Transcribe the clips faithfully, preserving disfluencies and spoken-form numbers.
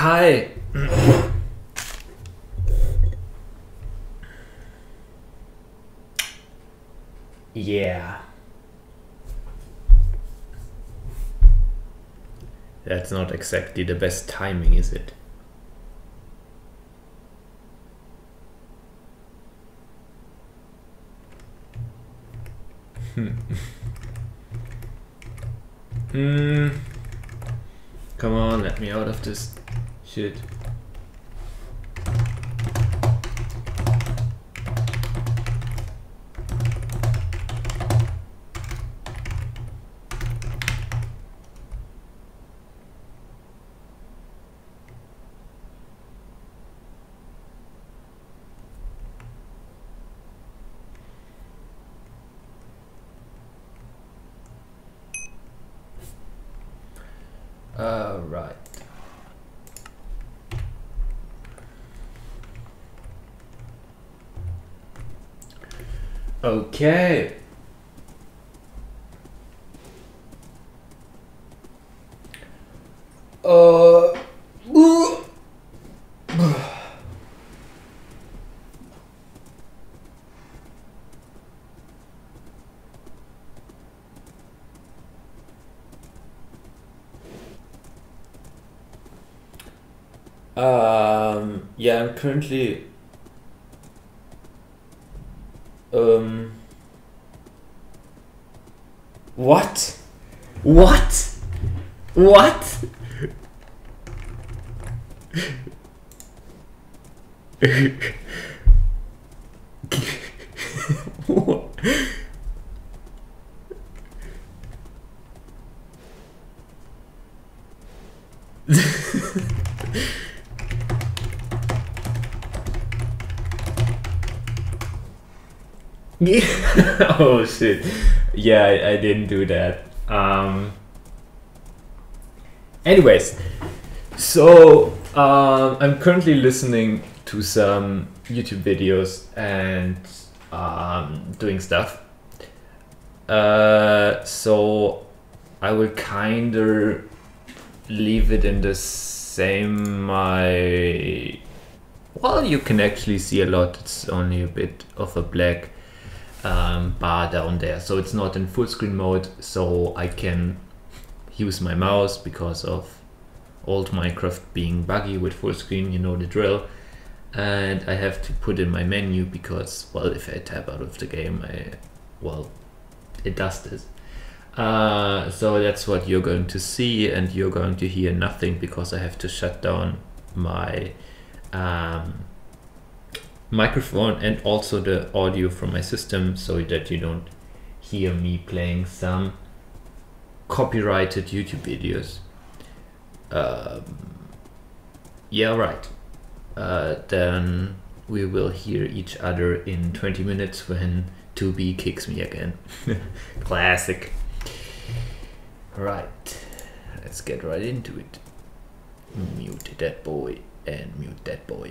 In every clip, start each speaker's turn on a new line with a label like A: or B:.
A: Hi. Yeah. That's not exactly the best timing, is it? Hmm. Come on, let me out of this shit. Uh, right. Okay. Uh. Um. Yeah, I'm currently. Um. What? What? What? Oh shit. Yeah, I, I didn't do that. Um. Anyways, so um, I'm currently listening to some YouTube videos and um, doing stuff. Uh, so I will kind of leave it in the same. My well, you can actually see a lot. It's only a bit of a black um, bar down there, so it's not in full screen mode. So I can use my mouse because of old Minecraft being buggy with full screen, you know the drill. And I have to put in my menu because, well, if I tab out of the game, I, well, it does this. Uh, so that's what you're going to see, and you're going to hear nothing because I have to shut down my um, microphone and also the audio from my system so that you don't hear me playing some copyrighted YouTube videos. Um, yeah, right. Uh, then we will hear each other in twenty minutes when two B kicks me again. Classic. Right, let's get right into it. Mute that boy and mute that boy.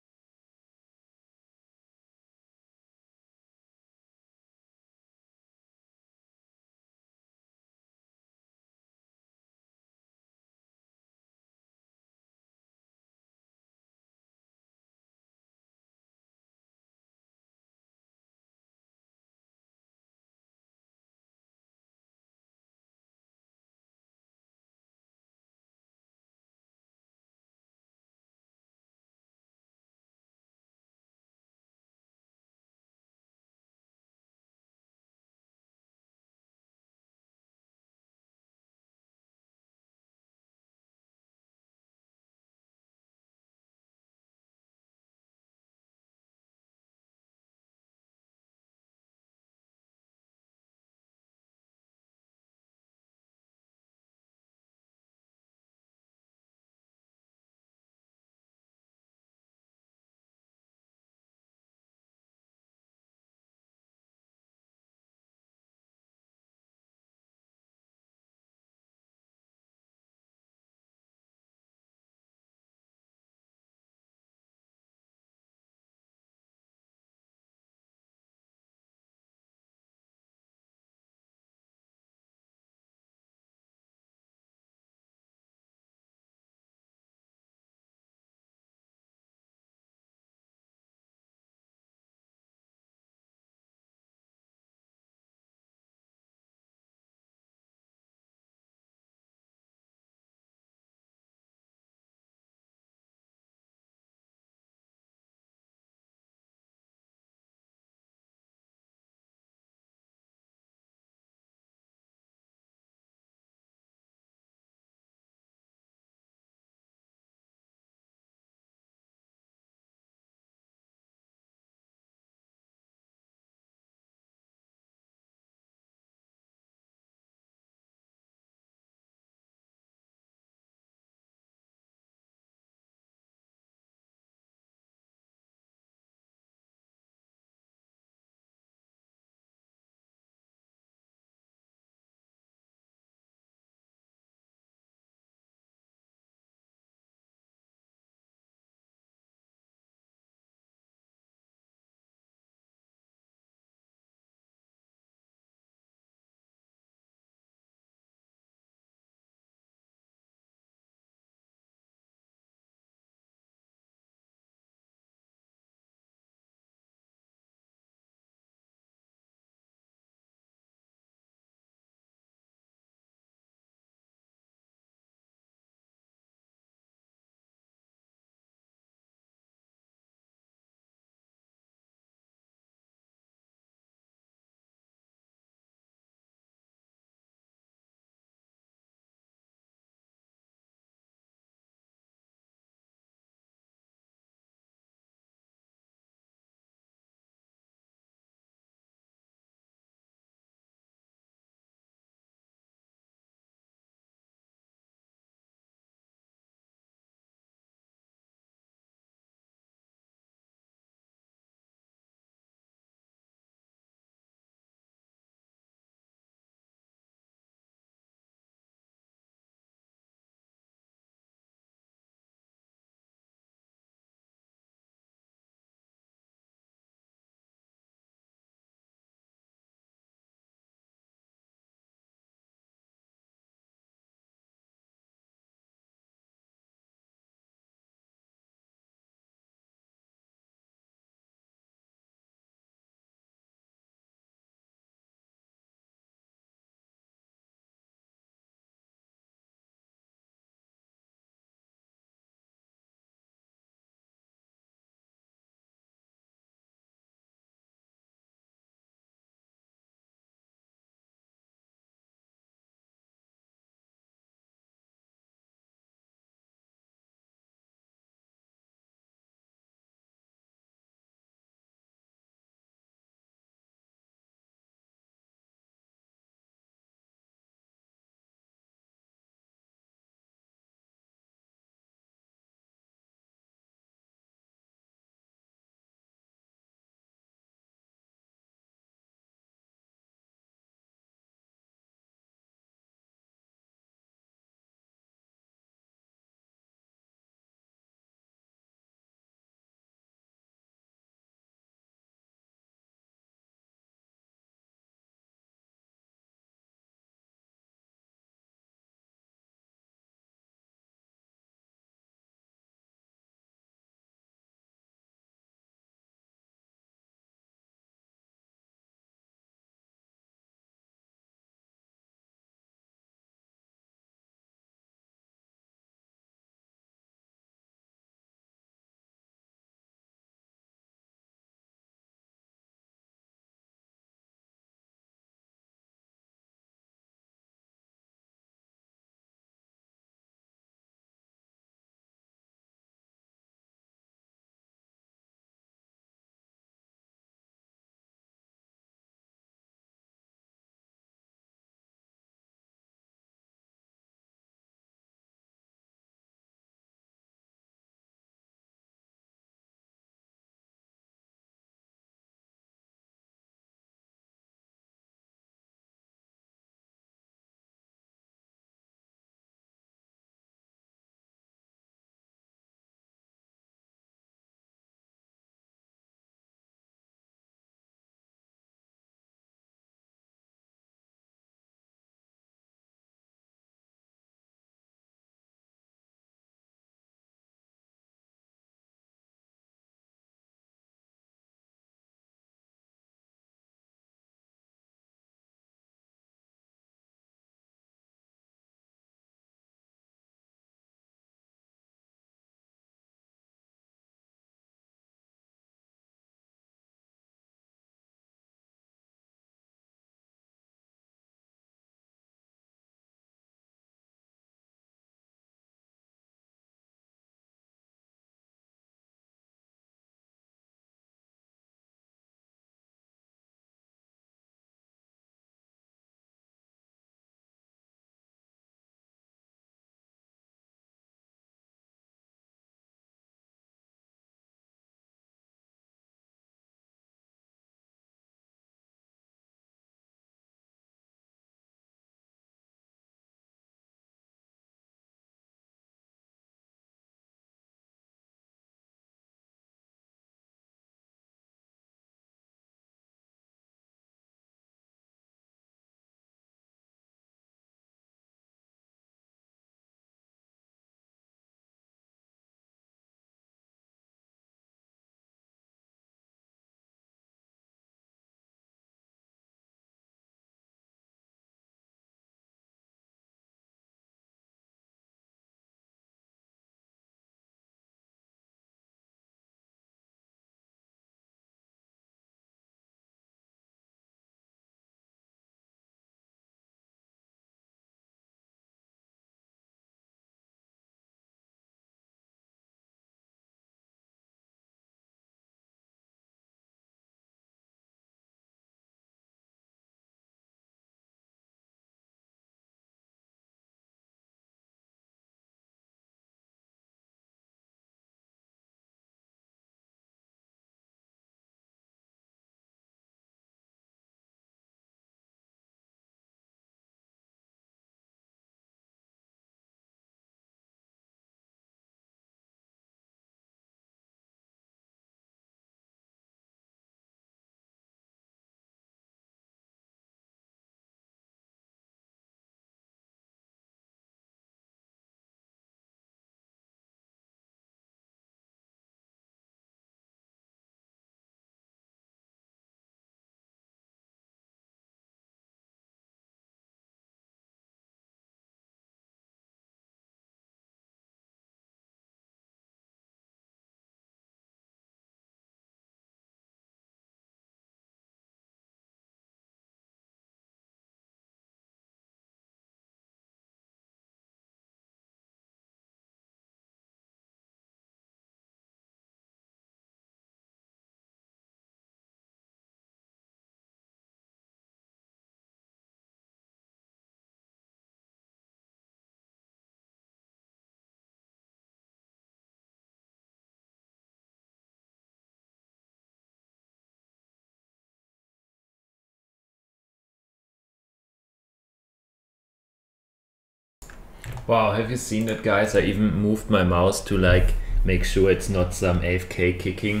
A: Wow, have you seen that, guys? I even moved my mouse to like make sure it's not some A F K kicking.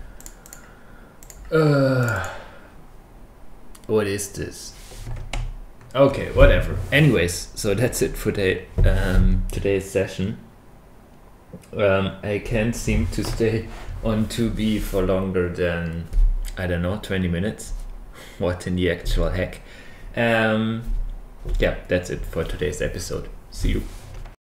A: Uh, what is this? Okay, whatever. Anyways, so that's it for the, um, today's session. Um, I can't seem to stay on two B for longer than, I don't know, twenty minutes. What in the actual heck? Um, yeah, that's it for today's episode. See you.